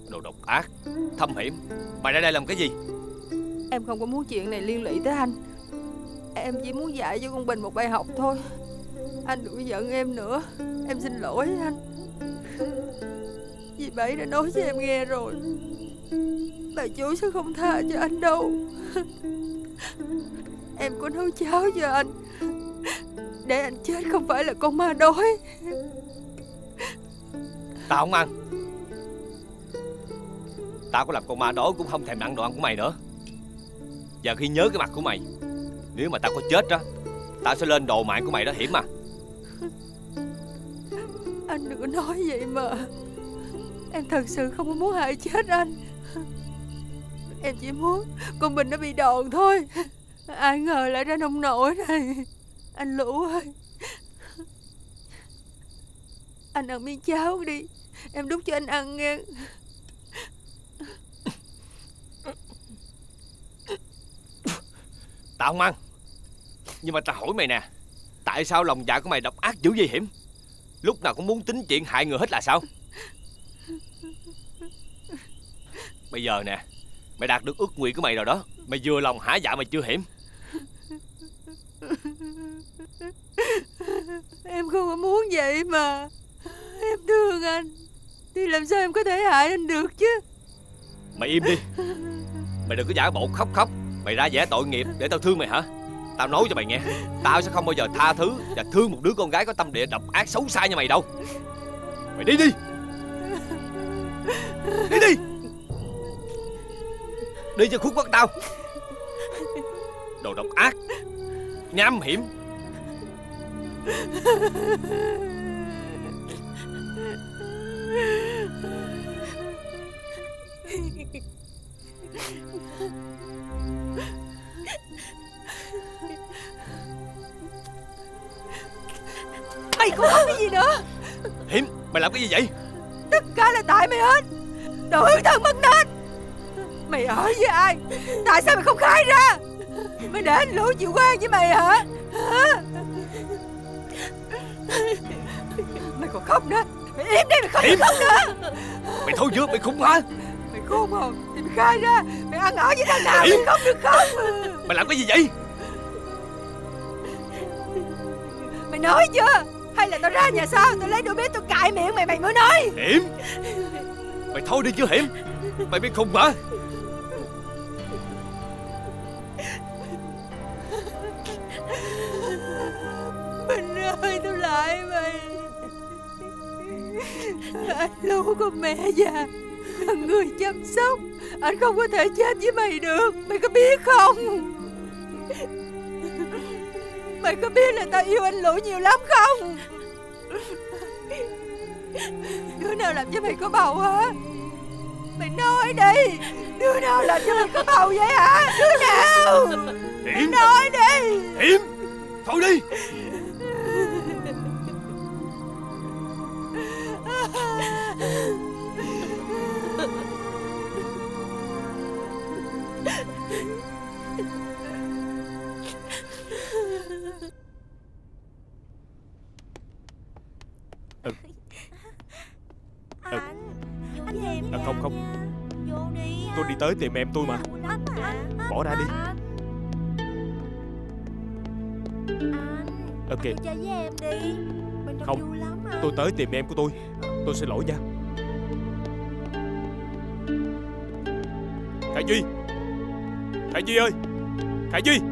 Đồ độc ác, thâm hiểm. Mày ra đây làm cái gì? Em không có muốn chuyện này liên lụy tới anh. Em chỉ muốn dạy cho con Bình một bài học thôi. Anh đừng có giận em nữa. Em xin lỗi anh. Dì Bảy đã nói cho em nghe rồi. Bà chủ sẽ không tha cho anh đâu. Em có nấu cháo cho anh để anh chết không phải là con ma đói. Tao không ăn. Tao có làm con ma đói cũng không thèm ăn đồ ăn của mày nữa. Và khi nhớ cái mặt của mày, nếu mà tao có chết đó, tao sẽ lên đồ mạng của mày đó, hiểm mà. Anh đừng có nói vậy mà. Em thật sự không có muốn hại chết anh. Em chỉ muốn con Bình nó bị đòn thôi. Ai ngờ lại ra nông nổi này. Anh Lũ ơi, anh ăn miếng cháo đi. Em đút cho anh ăn nghe. Tao không ăn. Nhưng mà tao hỏi mày nè, tại sao lòng dạ của mày độc ác dữ vậy Hiểm? Lúc nào cũng muốn tính chuyện hại người hết là sao? Bây giờ nè, mày đạt được ước nguyện của mày rồi đó. Mày vừa lòng hả dạ mày chưa Hiểm? Em không có muốn vậy mà. Em thương anh thì làm sao em có thể hại anh được chứ. Mày im đi. Mày đừng có giả bộ khóc. Mày ra vẻ tội nghiệp để tao thương mày hả? Tao nói cho mày nghe, tao sẽ không bao giờ tha thứ và thương một đứa con gái có tâm địa độc ác xấu xa như mày đâu. Mày đi đi. Đi cho khuất mắt tao. Đồ độc ác, nham hiểm. Mày không có cái gì nữa. Hiểm, mày làm cái gì vậy? Tất cả là tại mày hết. Đồ hư thần mất nết. Mày ở với ai? Tại sao mày không khai ra? Mày để anh Lũ chịu quan với mày hả? Mày còn khóc nữa. Mày im đi, mày không được khóc nữa. Mày thôi chưa, mày khùng hả? Mày khôn hồn thì mày khai ra. Mày ăn ở với thằng nào? Mày không được khóc. Mày làm cái gì vậy? Mày nói chưa? Hay là tao ra nhà sau, tao lấy đũa bếp tao cạy miệng mày, mày mới nói. Hiểm, mày thôi đi chưa Hiểm? Mày biết khùng hả? Bình ơi, tao lại mày. Anh Lũ có mẹ già là người chăm sóc. Anh không có thể chết với mày được. Mày có biết không? Mày có biết là tao yêu anh Lũ nhiều lắm không? Đứa nào làm cho mày có bầu hả? Mày nói đi. Đứa nào làm cho mày có bầu vậy hả? Đứa nào? Hiểm, nói đi. Hiểm, thôi đi. Không, tôi đi tới tìm em tôi mà. Bỏ ra đi. Ok. Chơi với em đi. Không, tôi tới tìm em của tôi. Tôi xin lỗi nha. Khải Duy. Khải Duy ơi. Khải Duy.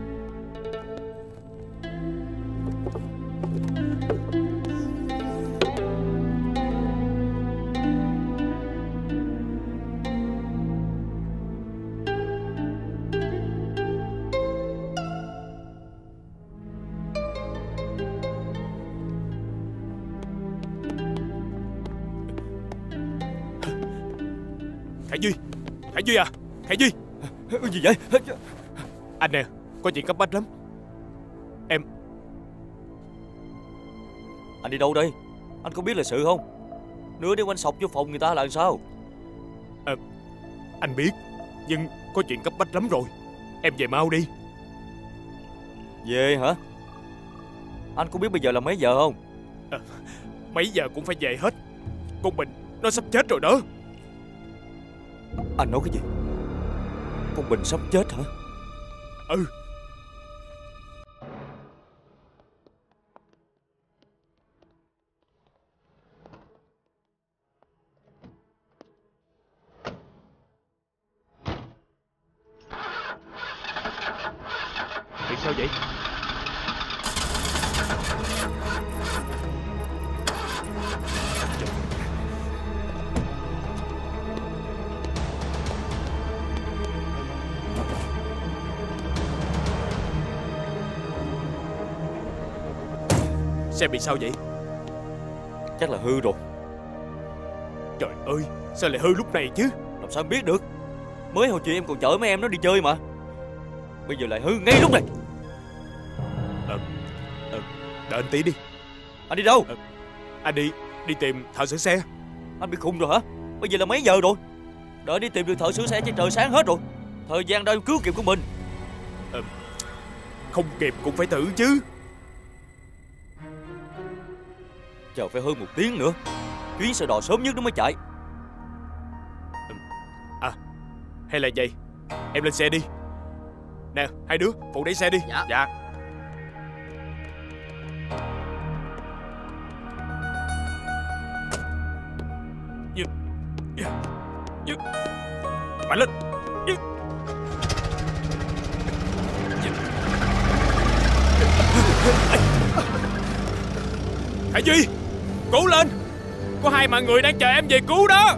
Khải Duy. Khải Duy à. Khải Duy. Cái gì vậy? Anh nè, có chuyện cấp bách lắm. Em. Anh đi đâu đây? Anh có biết là sự không? Nữa nếu anh sọc vô phòng người ta là làm sao? Anh biết, nhưng có chuyện cấp bách lắm rồi. Em về mau đi. Về hả? Anh có biết bây giờ là mấy giờ không? Mấy giờ cũng phải về hết. Con Bình nó sắp chết rồi đó. Anh nói cái gì? Con Bình sắp chết hả? Ừ. Vì sao vậy? Xe bị sao vậy? Chắc là hư rồi. Trời ơi, sao lại hư lúc này chứ? Làm sao em biết được? Mới hồi chiều em còn chở mấy em nó đi chơi mà. Bây giờ lại hư ngay lúc này. Đợi anh tí đi. Anh đi đâu? Anh đi tìm thợ sửa xe. Anh bị khùng rồi hả? Bây giờ là mấy giờ rồi? Đợi đi tìm được thợ sửa xe chứ trời sáng hết rồi. Thời gian đâu cứu kịp của mình. Không kịp cũng phải thử chứ. Chờ phải hơn 1 tiếng nữa. Chuyến xe đò sớm nhất nó mới chạy. Hay là vậy, em lên xe đi. Nè, hai đứa phụ đẩy xe đi. Dạ. Mạnh lên. Khải Duy, cố lên. Có 2 mạng người đang chờ em về cứu đó.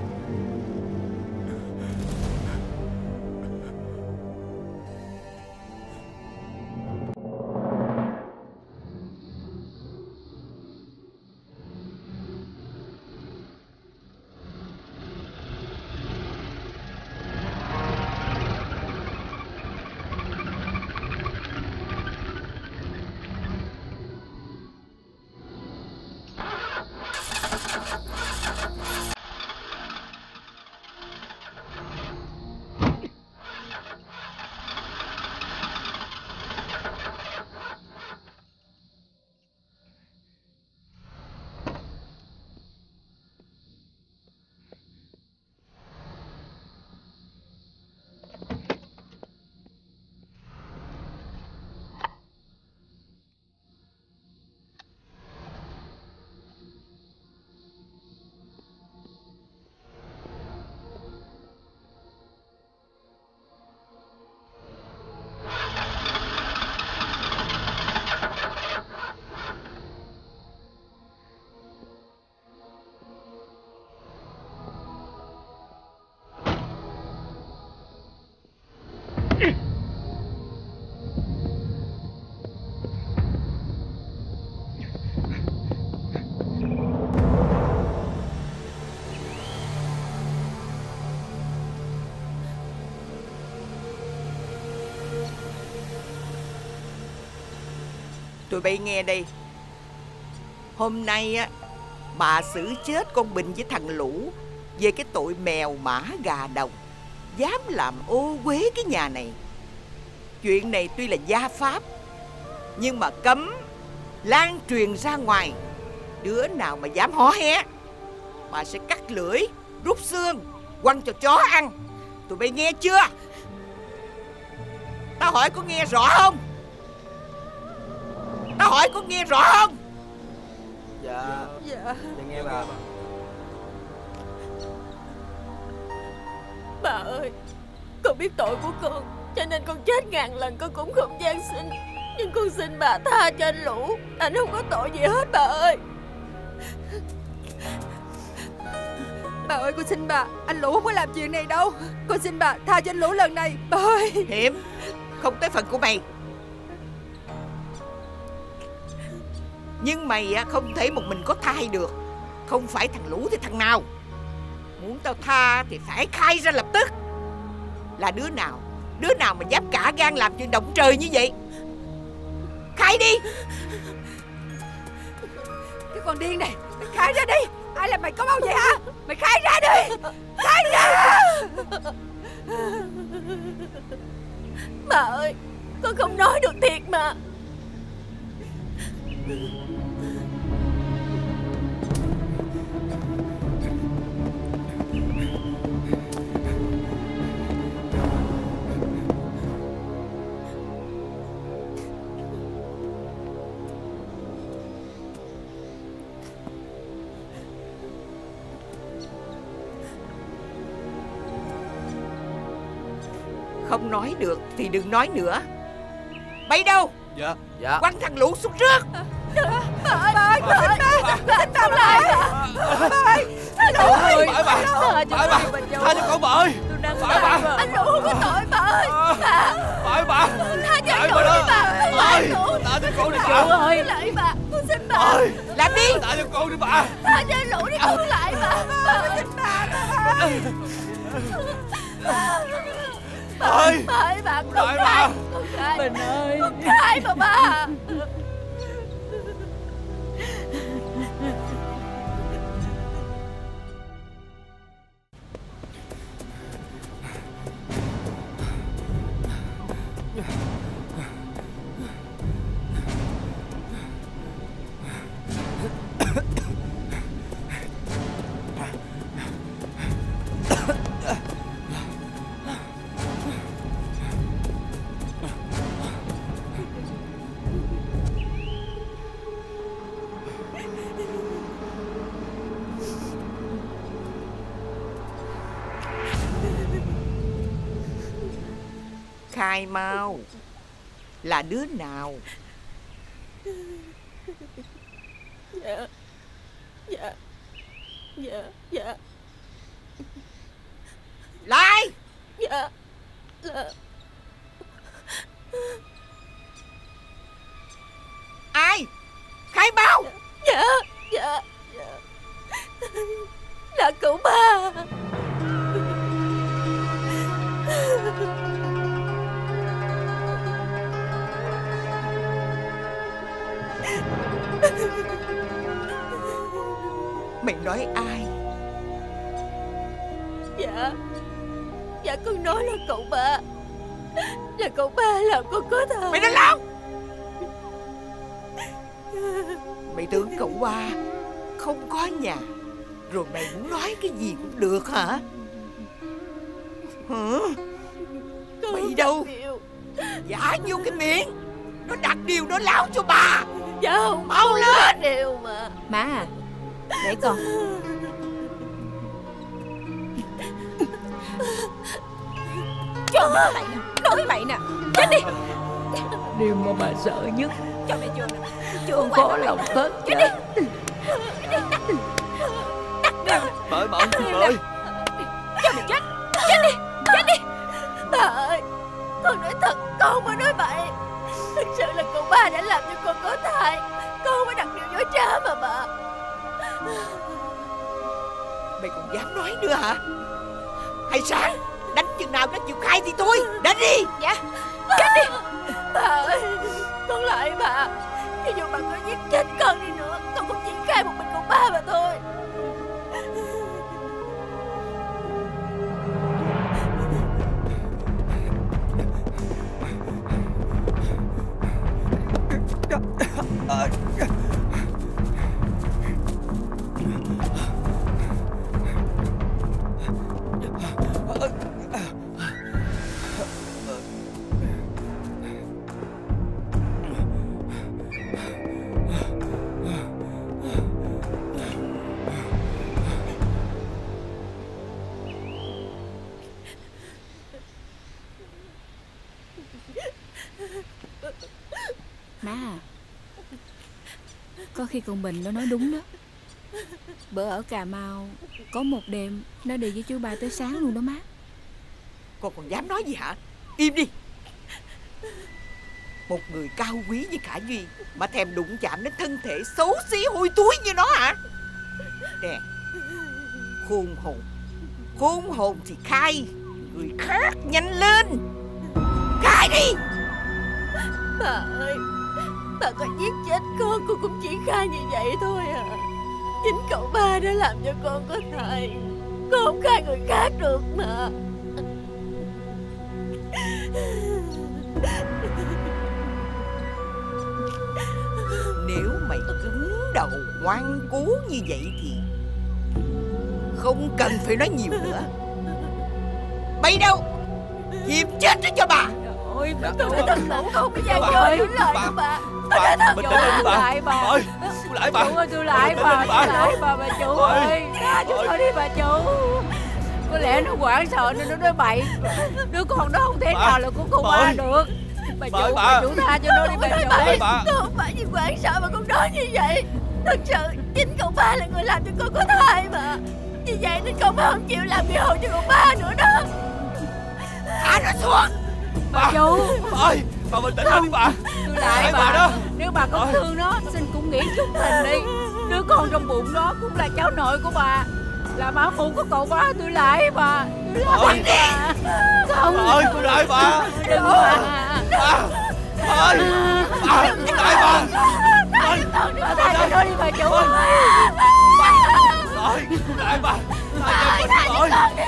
Tụi bay nghe đây. Hôm nay á, bà xử chết con Bình với thằng Lũ về cái tội mèo mã gà đồng, dám làm ô uế cái nhà này. Chuyện này tuy là gia pháp, nhưng mà cấm lan truyền ra ngoài. Đứa nào mà dám hó hé, bà sẽ cắt lưỡi, rút xương, quăng cho chó ăn. Tụi bay nghe chưa? Tao hỏi có nghe rõ không? Tao hỏi có nghe rõ không? Dạ Dạ nghe bà. Bà ơi, con biết tội của con, cho nên con chết ngàn lần con cũng không van xin. Nhưng con xin bà tha cho anh Lũ. Anh không có tội gì hết bà ơi. Bà ơi, con xin bà, anh Lũ không có làm chuyện này đâu. Con xin bà tha cho anh Lũ lần này, bà ơi. Hiểm, không tới phần của mày. Nhưng mày không thể một mình có thai được. Không phải thằng Lũ thì thằng nào. Muốn tao tha thì phải khai ra lập tức. Là đứa nào mà dám cả gan làm chuyện động trời như vậy? Khai đi. Cái con điên này, mày khai ra đi. Ai làm mày có bao vậy hả? Mày khai ra đi. Khai ra. Bà ơi, con không nói được thiệt mà. Không nói được thì đừng nói nữa. Bay đâu? Dạ. Quăng thằng Lũ xuống trước. Bà ơi, xin tao lại bà ơi. Phải bà. Tha cho con bà ơi. Phải bà. Anh Lũ không có tội bà ơi. Phải bà. Tha cho anh Lũ đi bà. Ơi, tha cho con đi bà. Ơi, lại bà, con xin bà. Ơi, Làm đi. tha cho con đi bà. Tha cho anh Lũ đi, con lại bà. Bà xin bà. Ơi, Phải bà, con phải bà. khai. Mình ơi, con khai mà bà. Khai mau. Là đứa nào? Dạ. Dạ. Dạ. Dạ. Lại. Dạ. Là... Ai? Khai mau. Dạ. Dạ. Dạ. Là cậu ba. Mày nói ai? Dạ. Dạ con nói là cậu ba. Là cậu ba làm con có thai. Mày nói láo. Mày tưởng cậu ba không có nhà rồi mày muốn nói cái gì cũng được hả? Hả? Con Mày đâu? Giả vô cái miệng. Nó đặt điều nó láo cho bà. Dạ không. Mau lên. Đều mà. Má à, để con. Trời ơi, Nói bậy nè, chết đi. Điều mà bà sợ nhất, Cho mẹ chưa nè. không có lòng hết. Chết đi. Bà ơi, bà ơi. Cho mẹ chết. Chết đi. Chết đi. bà ơi, con nói thật, con mới nói bậy. Thực sự là cậu ba đã làm cho con có thai. Con mới đặt điều dối trá mà bà. Mày còn dám nói nữa hả? Hay Sáng, đánh chừng nào nó chịu khai thì thôi. Đánh đi. Dạ. Chết đi. Bà ơi, con lại bà. Cho dù bà có giết chết con đi nữa, con cũng chỉ khai một mình cậu ba mà thôi. Má à, có khi con Bình nó nói đúng đó. Bữa ở Cà Mau có một đêm nó đi với chú ba tới sáng luôn đó má. Con còn dám nói gì hả? Im đi. Một người cao quý như Khả Duy mà thèm đụng chạm đến thân thể xấu xí hôi túi như nó hả? Nè, khôn hồn. Khôn hồn thì khai. Người khác nhanh lên. Khai đi. Bà ơi, bà có giết chết con cũng chỉ khai như vậy thôi à. Chính cậu ba đã làm cho con có thai. Con không khai người khác được mà. Nếu mày cứng đầu ngoan cố như vậy thì không cần phải nói nhiều nữa. Bay đâu? Chìm chết đó cho bà. Ôi, bà Tôi nói thật sự không có gian Bà dối ơi, những lời bà- của bà. Bà, bình tĩnh đi bà. lại bà. Bà ơi, tôi lại bà. Chủ ơi, tôi lại bà, tôi lại bà chủ Bà ơi. ơi. Tha cho tôi đi bà chủ. Có lẽ nó hoảng sợ nên nó nói bậy. Đứa con đó không thể nào là của cô ba được. Bà chủ tha cho nó đi bà chủ. Bà. Con không phải vì hoảng sợ mà con nói như vậy. Thật sự chính cậu ba là người làm cho con có thai mà. Vì vậy nên cậu ba không chịu làm người hầu cho cậu ba nữa đó. Thả nó xuống. Bà chủ. Bà ơi, bà bình tĩnh lên đi bà. Tôi lại bà đó. Nếu bà có thương nó, xin cũng nghĩ chút tình đi. Đứa con trong bụng đó cũng là cháu nội của bà, là má phụ của cậu ba. Tôi lại bà. Tôi lại bà. Không. Bà ơi, tôi lại bà. Đừng bà. Bà ơi, bà, tôi lại bà. Bà tha cho nó đi bà chủ. Bà ơi, tôi lại bà. Tha cho mình, bà ơi.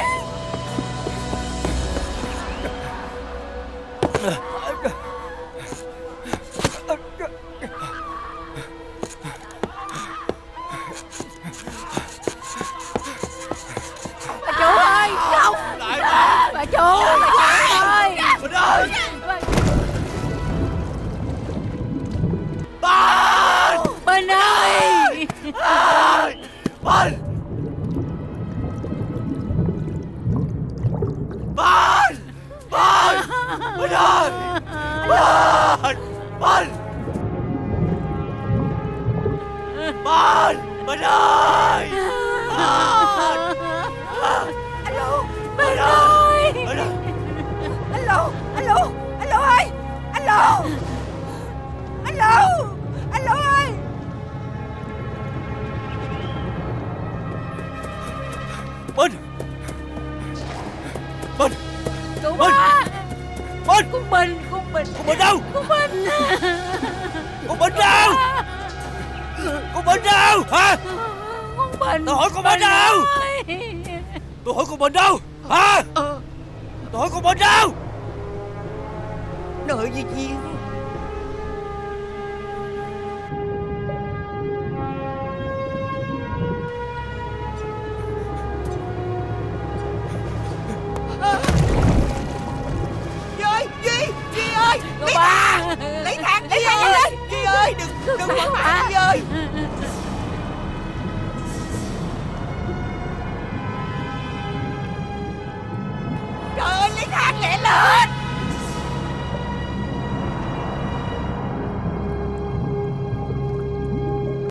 Bà chủ ơi, không. Lại bà. Bà chủ ơi. Bình ơi. Bình ơi. Bình. Bình ơi. Bình ơi. Alo, Bình ơi. Alo ơi. Alo ơi. Bình. Cậu ba. Bình. Con Bình. Con Bình đâu? Con Bình. Con Bình đâu? Con Bình đâu hả? Con Bình. Tôi hỏi con Bình đâu? Tôi hỏi con Bình đâu hả? Tôi hỏi con Bình đâu? Nợ gì Duyên. Duy ơi, lấy thang Duy ơi. Duy ơi, đừng quăng thang Duy ơi. Trời ơi, lấy thang lẹ lên.